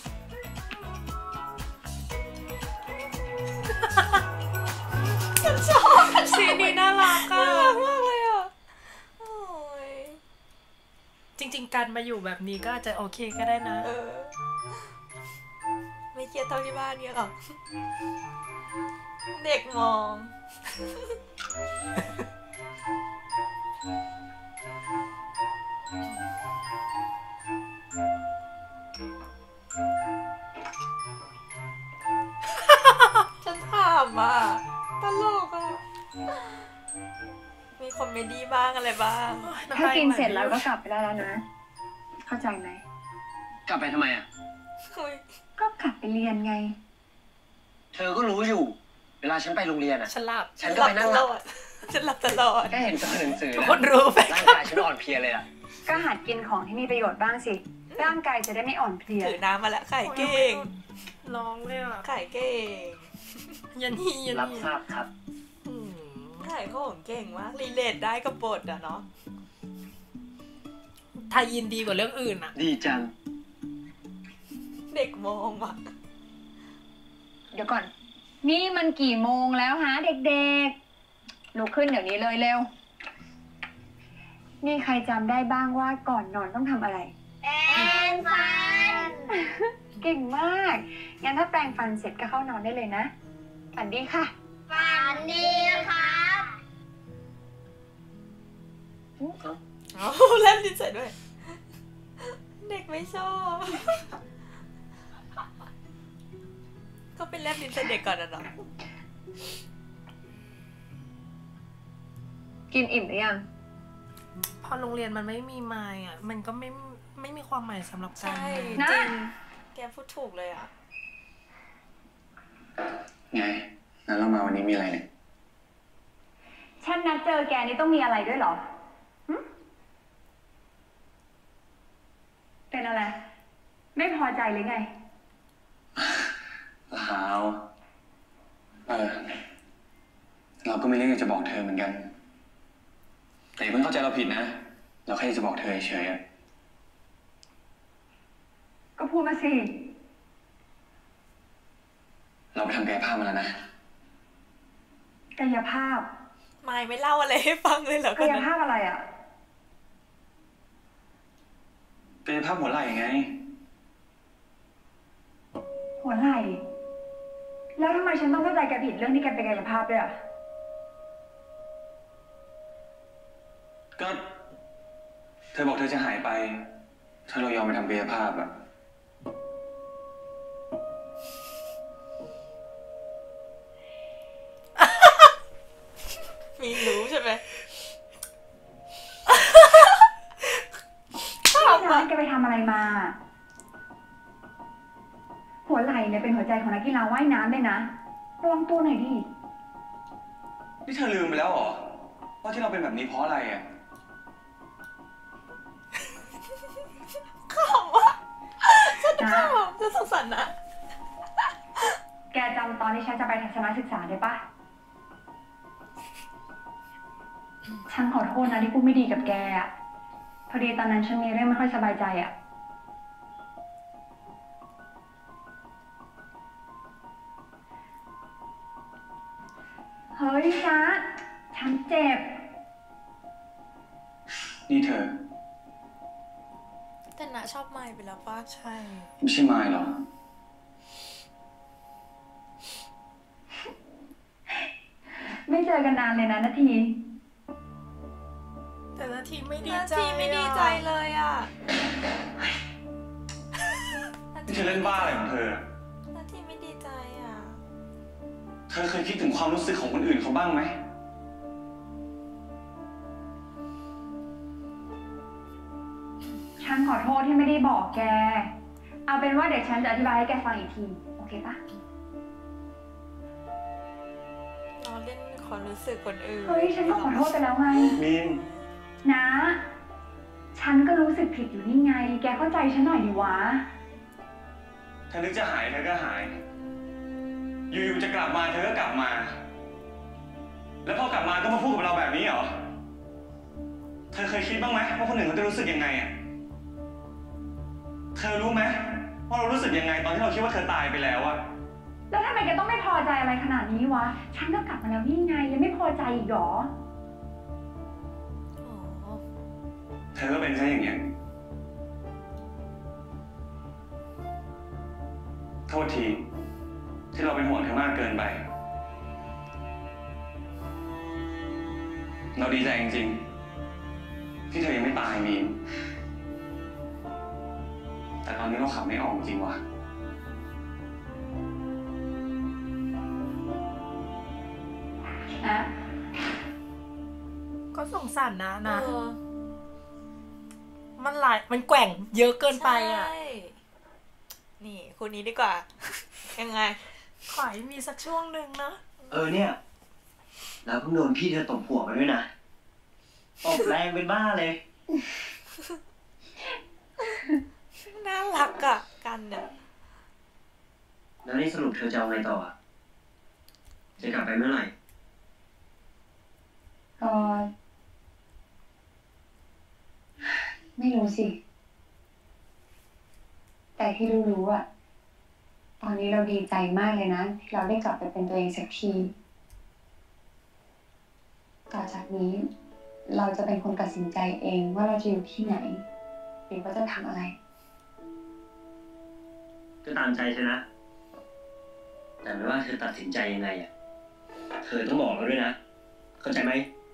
ฉันชริงๆการมาอยู่แบบนี้ก็อาจจะโอเคก็ได้นะไม่เครียดเท่าที่บ้านเนี่ยหรอเด็กมองฉันถามอ่ะตลกอ่ะมีคอมเมดี้บ้างอะไรบ้างถ้ากินเสร็จแล้วก็กลับไปได้แล้วนะเข้าใจไหมกลับไปทำไมอ่ะก็กลับไปเรียนไงเธอก็รู้อยู่ เวลาฉันไปโรงเรียนอ่ะฉันหลับฉันก็ไปนั่งหลับฉันหลับตลอดแค่เห็นตัวหนังสือทุกคนรู้ไหมร่างกายฉันอ่อนเพลียเลยอ่ะก็หัดกินของที่มีประโยชน์บ้างสิร่างกายจะได้ไม่อ่อนเพลียถือน้ำมาแล้วไข่เก่งร้องเลยอ่ะไข่เก่งยันนี่ยันรับนี่ทราบครับไข่ของเก่งมากรีเลทได้กับบทอ่ะเนาะไทยยินดีกว่าเรื่องอื่นอ่ะดีจังเด็กมองอ่ะเดี๋ยวก่อน นี่มันกี่โมงแล้วฮะเด็กๆลุกขึ้นเดี๋ยวนี้เลยเร็ว นี่ใครจำได้บ้างว่าก่อนนอนต้องทำอะไรแปรงฟันเก่งมาก งั้นถ้าแปรงฟันเสร็จก็เข้านอนได้เลยนะฝันดีค่ะฝันดีครับเอาเล่นดินใส่ด้วย เด็กไม่ชอบ ก็เป็นแลบลิ้นใส่เด็กก่อนนะเนาะกินอิ่มหรือยังพอโรงเรียนมันไม่มีไมล์อ่ะ มันก็ไม่มีความหมายสำหรับการใช่เรียนจริงแกพูดถูกเลยอ่ะไงงั้นเรามาวันนี้มีอะไรเนี่ยฉันนัดเจอแกนี่ต้องมีอะไรด้วยเหรอหึเป็นอะไร ไม่พอใจหรือไงลาวเราก็มีเรื่องอยากจะบอกเธอเหมือนกัน แต่อย่าเพิ่งเข้าใจเราผิดนะ เราแค่จะบอกเธอเฉยๆก็พูดมาสิเราไปทำกายภาพมาแล้วนะกายภาพไม่เล่าอะไรให้ฟังเลยเหรอกายภาพอะไรอ่ะกายภาพหัวไหล่ไงหัวไหล่ แล้วทำไมฉันต้องเข้าใจแกผิดเรื่องที่แกเป็นกายภาพด้วยอ่ะก็เธอบอกเธอจะหายไป ถ้าเรายอมไปทำกายภาพอะมีรู้ใช่ไหมร้านแกไปทำอะไรมา หัวไหล่เนี่ยเป็นหัวใจของนักกีฬาว่ายน้ำเลยนะระวังตัวหน่อยดินี่เธอลืมไปแล้วเหรอ ว่าที่เราเป็นแบบนี้เพราะอะไรอะขำว่ะฉันขำจะสงสารนะแกจำตอนที่ฉันจะไปทัศนศึกษาได้ปะ ฉันขอโทษนะที่พูดไม่ดีกับแกอะพอดีตอนนั้นฉันมีเรื่องไม่ค่อยสบายใจอะเฮ้ยนะฉันเจ็บนี่เธอแต่นะชอบไม่ไปแล้วป่ะใช่ไม่ใช่มายหรอไม่เจอกันนานเลยนะนาทีแต่นาทีไม่ดีนาใจทีไม่ดีใจเลยอ่ะนี่เธอเล่นบ้าอะไรของเธอนาทีไม่ดีใจอ่ะเธอเคยคิดถึงความรู้สึกของคนอื่นเขาบ้างไหมฉันขอโทษที่ไม่ได้บอกแก เอาเป็นว่าเดี๋ยวฉันจะอธิบายให้แกฟังอีกที โอเคปะเราเล่นความรู้สึกคนอื่นเฮ้ยฉันก็ขอโทษไปแล้วไงมีนนะ ฉันก็รู้สึกผิดอยู่นี่ไง แกเข้าใจฉันหน่อยดิวะเธอนึกจะหายเธอก็หาย อยู่ๆจะกลับมาเธอก็กลับมา แล้วพอกลับมาก็มาพูดกับเราแบบนี้เหรอ เธอเคยคิดบ้างไหมว่าคนอื่นเขาจะรู้สึกยังไงอ่ะ เธอรู้ไหมว่าเรารู้สึกยังไงตอนที่เราคิดว่าเธอตายไปแล้วอะแล้วทำไมแกต้องไม่พอใจอะไรขนาดนี้วะ ฉันก็กลับมาแล้วนี่ไง ยังไม่พอใจอีกเหรออ๋อเธอก็เป็นแค่อย่างเงี้ยโทษทีที่เราเป็นห่วงเธอมากเกินไปเราดีใจจริงๆที่เธอยังไม่ตายมีนแต่ตอนนี้เราขับไม่ออกจริงว่ะนะก็สงสารนะมันแกว่งเยอะเกินไปอ่ะนี่คนนี้ดีกว่า ยังไงขอให้มีสักช่วงหนึ่งนะเนี่ยเราเพิ่งโดนพี่เธอตบหัวมาด้วยนะตบแรงเป็นบ้าเลยน่ารักอ่ะกันเนี่ยแล้วนี่สรุปเธอจะเอาไงต่อจะกลับไปเมื่อไหร่ก็ไม่รู้สิแต่ที่รู้อะตอนนี้เราดีใจมากเลยนะที่เราได้กลับไปเป็นตัวเองสักทีต่อจากนี้เราจะเป็นคนตัดสินใจเองว่าเราจะอยู่ที่ไหนหรือว่าจะทำอะไรก็ตามใจเธอนะแต่ไม่ว่าเธอตัดสินใจยังไงเธอต้องบอกเราด้วยนะเข้าใจไหม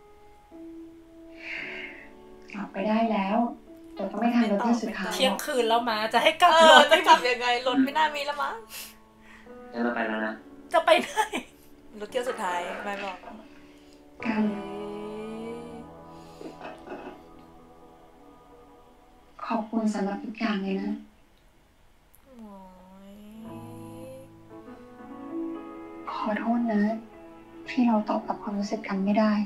ออกไปได้แล้วแต่ก็ไม่ทันรถที่สุดท้ายเที่ยงคืนแล้วมาจะให้กลับรถจะกลับยังไงรถไม่น่ามีแล้วมั้งงั้นเราไปแล้วนะจะไปไหนรถเที่ยวสุดท้ายไม่บอกกันขอบคุณสำหรับทุกอย่างเลยนะขอโทษนะที่เราตอบกับความรู้สึกกันไม่ได้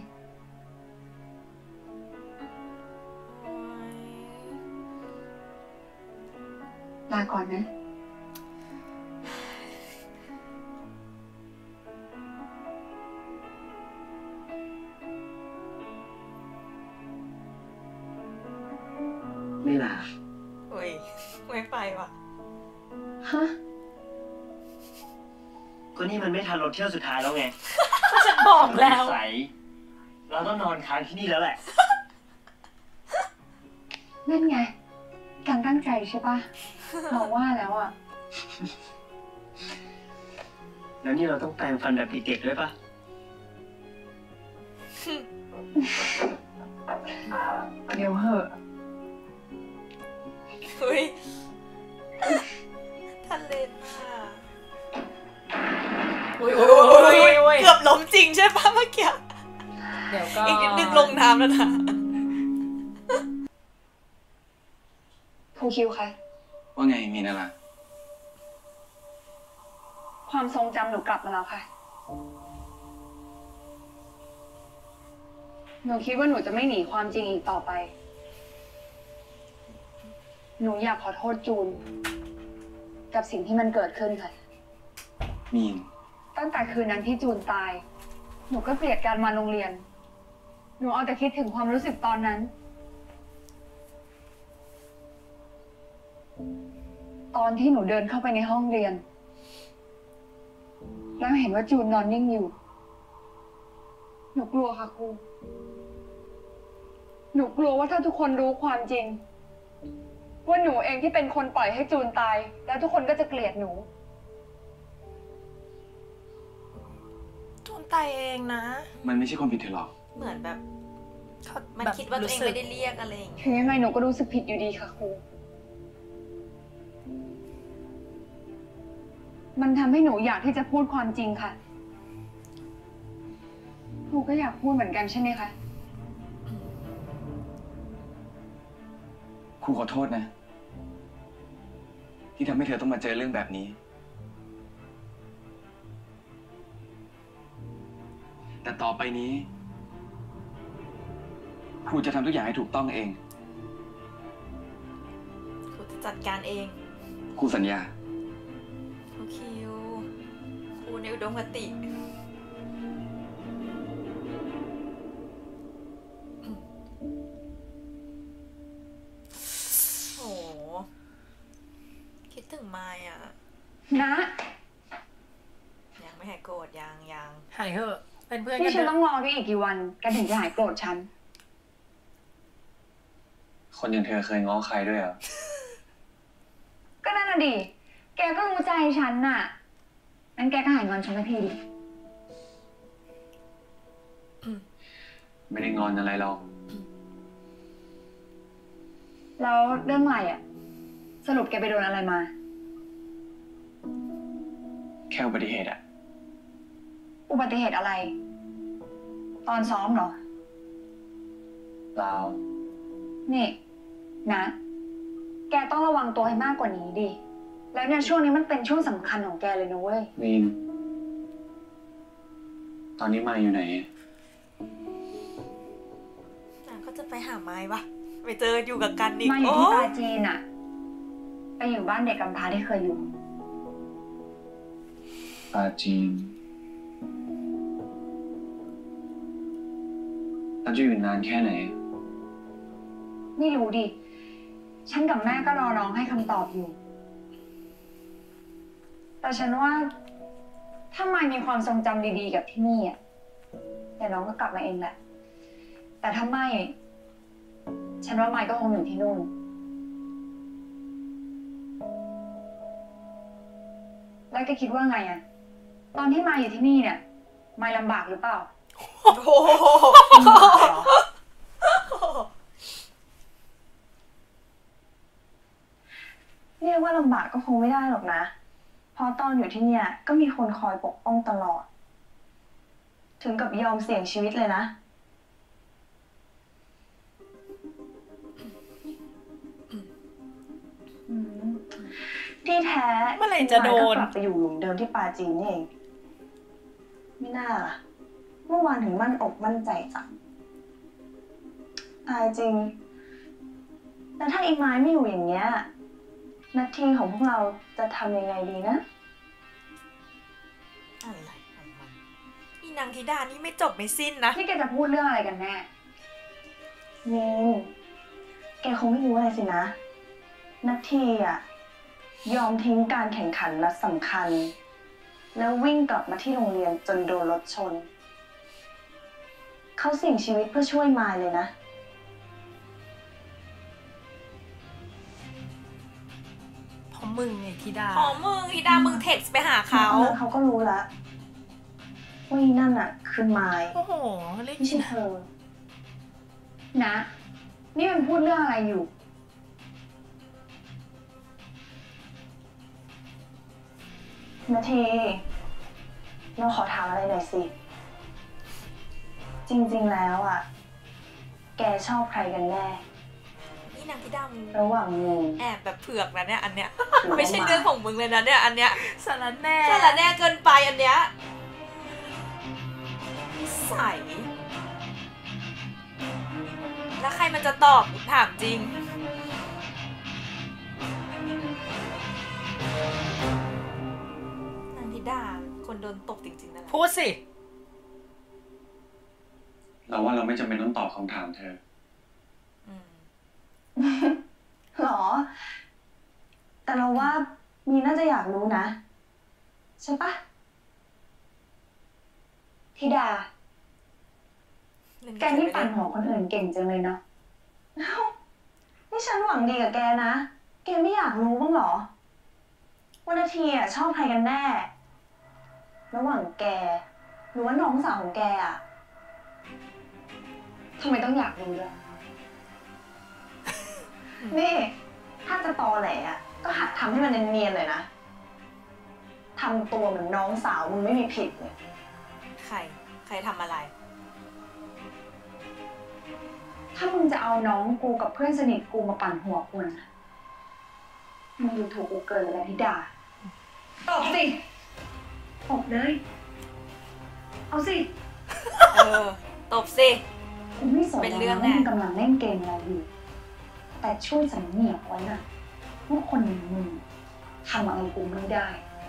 ลาก่อนนะไม่ลาโอ้ยไม่ไปว่ะฮะก็นี่มันไม่ทันรถเที่ยวสุดท้ายแล้วไงก็ฉันบอกแล้วเราต้องนอนค้างที่นี่แล้วแหละนั่นไงการตั้งใจใช่ปะเราว่าแล้วอ่ะแล้วนี่เราต้องแปรงฟันแบบเด็กๆด้วยปะเดี๋ยวเหอะเฮ้ยทันเลนมากเกือบล้มจริงใช่ปะเมื่อกี้เดี๋ยวก็อีกนิดนึงลงน้ำแล้วนะครูคิวค่ะว่าไงมีนะล่ะความทรงจำหนูกลับมาแล้วค่ะหนูคิดว่าหนูจะไม่หนีความจริงอีกต่อไปหนูอยากขอโทษจูนกับสิ่งที่มันเกิดขึ้นค่ะมีนตั้งแต่คืนนั้นที่จูนตายหนูก็เกลียดการมาโรงเรียนหนูเอาแต่คิดถึงความรู้สึกตอนนั้นตอนที่หนูเดินเข้าไปในห้องเรียนแล้วเห็นว่าจูนนอนนิ่งอยู่หนูกลัวค่ะครูหนูกลัวว่าถ้าทุกคนรู้ความจริงว่าหนูเองที่เป็นคนปล่อยให้จูนตายแล้วทุกคนก็จะเกลียดหนูจูนตายเองนะมันไม่ใช่ความผิดเธอหรอกเหมือนแบบมันคิดว่าตัวเองไม่ได้เรียกอะไรอย่างเงี้ยถึงยังไงหนูก็รู้สึกผิดอยู่ดีค่ะครูมันทำให้หนูอยากที่จะพูดความจริงค่ะครูก็อยากพูดเหมือนกันใช่ไหมคะครูขอโทษนะที่ทำให้เธอต้องมาเจอเรื่องแบบนี้แต่ต่อไปนี้ครูจะทำทุกอย่างให้ถูกต้องเองครูจะจัดการเองครูสัญญาครูคิวครูในอุดมคติโอ้คิดถึงไมค์อ่ะนะยังไม่หายโกรธยังหายเหอะเป็นเพื่อนกันที่ฉันต้องรอได้อีกกี่วันกันถึงจะหายโกรธฉันคนอย่างเธอเคยง้อใครด้วยเหรอก็นั่นน่ะดิแกก็รู้ใจฉันน่ะงั้นแกก็หายงอนฉันสักทีดิไม่ได้งอนอะไรหรอกแล้วเรื่องอะไรอ่ะ สรุปแกไปโดนอะไรมาแค่อุบัติเหตุอะอุบัติเหตุอะไร ตอนซ้อมเหรอเปล่านี่นะ แกต้องระวังตัวให้มากกว่านี้ดิ แล้วเนี่ยช่วงนี้มันเป็นช่วงสำคัญของแกเลยนะเว้ยมีน ตอนนี้มายอยู่ไหนก็จะไปหาไม้ปะไปเจออยู่กับกันอีกมาอยู่ที่ปาจีนอะไปอยู่บ้านเด็กกำพร้าที่เคยอยู่ปาจีนเราจะอยู่นานแค่ไหนไม่รู้ดิ ฉันกับแม่ก็รอน้องให้คำตอบอยู่ แต่ฉันว่าถ้ามายมีความทรงจำดีๆกับที่นี่อ่ะเดี๋ยวน้องก็กลับมาเองแหละ แต่ถ้าไม่ ฉันว่ามายก็คงอยู่ที่นู่น แล้วแกคิดว่าไงอ่ะ ตอนที่มายอยู่ที่นี่เนี่ยมายลำบากหรือเปล่าโอ้โหเรียกว่าลำบากก็คงไม่ได้หรอกนะ เพราะตอนอยู่ที่เนี่ยก็มีคนคอยปกป้องตลอด ถึงกับยอมเสี่ยงชีวิตเลยนะ ที่แท้เมื่อไหร่จะโดนก็กลับไปอยู่หลุมเดิมที่ปาจีนนี่เอง ไม่น่าล่ะ เมื่อวานถึงมั่นอกมั่นใจจังตายจริง แต่ถ้าอีไม้ไม่อยู่อย่างเงี้ยนาทีของพวกเราจะทำยังไงดีนะอะไรของมันอีนางธิดานี่ไม่จบไม่สิ้นนะนี่แกจะพูดเรื่องอะไรกันแน่นินแกคงไม่รู้อะไรสินะนาทีอ่ะยอมทิ้งการแข่งขันนัดสำคัญ แล้ววิ่งกลับมาที่โรงเรียนจนโดนรถชน เขาเสี่ยงชีวิตเพื่อช่วยมายเลยนะเพราะมึงไงธิดาอ๋อมึงธิดามึงเท็กซ์ไปหาเขาเขาก็รู้แล้วว่าอีนั่นอ่ะคือมายโอ้โหเล่นไม่ใช่เธอ นะ นี่มันพูดเรื่องอะไรอยู่ นาทีเราขอถามอะไรหน่อยสิ จริงๆแล้วอ่ะ แกชอบใครกันแน่นี่นางธิดามึงระหว่างมึงแอบแบบเผือกนะเนี่ยอันเนี้ยหรือว่าไม่ใช่เรื่องของมึงเลยนะเนี่ยอันเนี้ยสารแน่สารแน่เกินไปอันเนี้ยนิสัยแล้วใครมันจะตอบถามจริงนางธิดาคนโดนตบจริงๆนั่นแหละพูดสิเราว่าเราไม่จำเป็นต้องตอบคำถามเธอหรอ แต่เราว่ามีน่าจะอยากรู้นะ ใช่ปะธิดา แกนี่ปั่นหัวคนอื่นเก่งจังเลยเนาะเอ้านี่ฉันหวังดีกับแกนะ แกไม่อยากรู้บ้างเหรอว่านาทีอ่ะชอบใครกันแน่ ระหว่างแกหรือว่าน้องสาวของแกอ่ะทำไมต้องอยากรู้ด้วย นี่ ถ้าจะตอแหลอ่ะก็หัดทำให้มันเนียนๆเลยนะทำตัวเหมือนน้องสาวมึงไม่มีผิดเนี่ยใครทำอะไรถ้ามึงจะเอาน้องกูกับเพื่อนสนิทกูมาปั่นหัวกูนะมึงดูถูกกูเกินเลยธิดาตบสิตบเลย เอาสิตบสิกูไม่สนเป็นเรื่องว่าแน่มึงกำลังเล่นเกมอะไรอยู่ แต่ช่วยสำเนียกไว้นะว่าคนอย่างมึงทำอะไรกูไม่ได้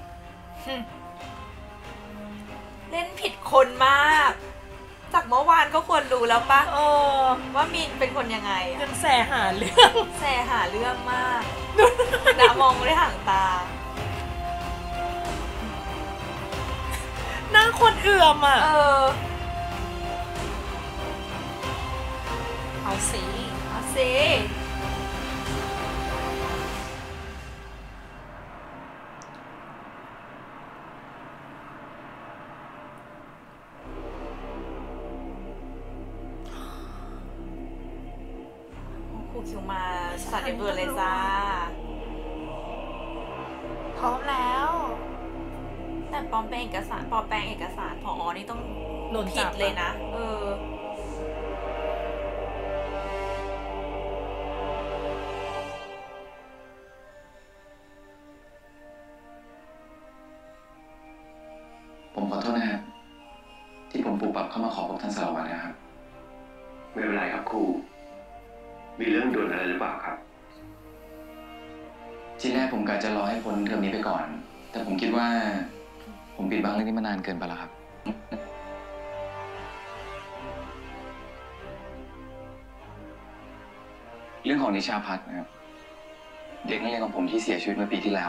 เล่นผิดคนมาก จากเมื่อวานก็ควรรู้แล้วปะว่ามีนเป็นคนยังไงยังแสหาเรื่องแสหาเรื่องมากนะมองไม่ได้ห่างตาหน้าคนเอื่อมอ่ะ เอาสิเอาสิอรูคิวมาสั่นเบิร์เลยจ้าพร้อมแล้วแต่ปลอมแปลงเอกสารผอ.นี่ต้องโดนผิจัดบเลยนะผมขอโทษนะครับที่ผมปูปรับเข้ามาขอพบท่านสารวัตรนะครับไม่เป็นไรครับครูมีเรื่องด่วนอะไรหรือเปล่าครับทีแรกผมกะจะรอให้พ้นเทอมนี้ไปก่อนแต่ผมคิดว่าผมปิดบังเรื่องนี้มานานเกินไปแล้วครับเรื่องของนิชาพัฒน์นะครับเด็กนักเรียนของผมที่เสียชีวิตเมื่อปีที่แล้ว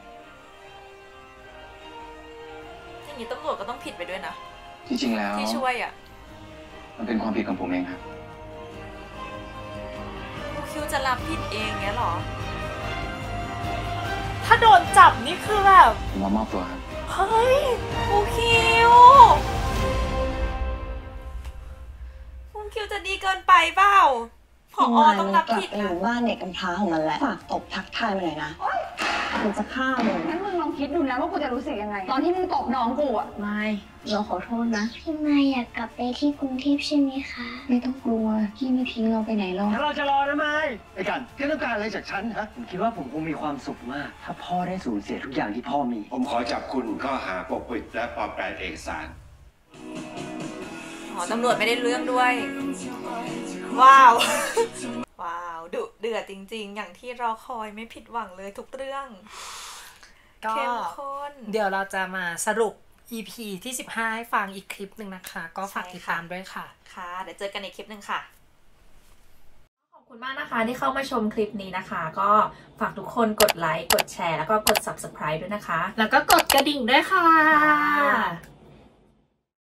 อย่างนี้ตำรวจก็ต้องผิดไปด้วยนะจริงๆแล้วที่ช่วยอ่ะมันเป็นความผิดของผมเองครับคิวจะรับผิดเองเงี้ยหรอถ้าโดนจับนี่คือแบบผมมามอบตัวครับเฮ้ยครูคิวจะดีเกินไปเปล่าผอ.ต้องรับผิดนะบ้านเด็กกำพร้าของมันแหละฝากตบทักทายมาหน่อยนะมันจะฆ่ามึงงั้นมึงลองคิดดูนะว่ากูจะรู้สึกยังไงตอนที่มึงตบน้องกูอ่ะไม่เราขอโทษนะพี่มายอยากกลับไปที่กรุงเทพใช่ไหมคะไม่ต้องกลัวพี่ไม่ทิ้งเราไปไหนหรอกแล้วเราจะรอนะไมไอ้กันแกต้องการอะไรจากฉันฮะผมคิดว่าผมคงมีความสุขมากถ้าพ่อได้สูญเสียทุกอย่างที่พ่อมีผมขอจับคุณข้อหาปกปิดและปลอมแปลงเอกสารตำรวจไม่ได้เรื่องด้วยว้าวดุเดือดจริงๆอย่างที่รอคอยไม่ผิดหวังเลยทุกเรื่องเข้มข้นเดี๋ยวเราจะมาสรุป EP ที่15ให้ฟังอีกคลิปหนึ่งนะคะก็ฝากติดตามด้วยค่ะค่ะเดี๋ยวเจอกันในคลิปหนึ่งค่ะขอบคุณมากนะคะที่เข้ามาชมคลิปนี้นะคะก็ฝากทุกคนกดไลค์กดแชร์แล้วก็กด Subscribe ด้วยนะคะแล้วก็กดกระดิ่งด้วยค่ะ